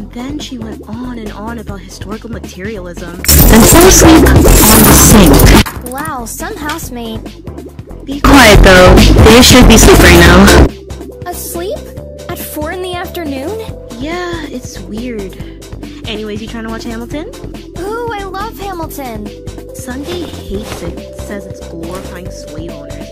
then she went on and on about historical materialism. Then fell asleep on the sink. Wow, some housemate. Be quiet though, they should be asleep right now. Asleep? At 4 in the afternoon? Yeah, it's weird. Anyways, you trying to watch Hamilton? Ooh, I love Hamilton. Sunday hates it, says it's glorifying slave owners.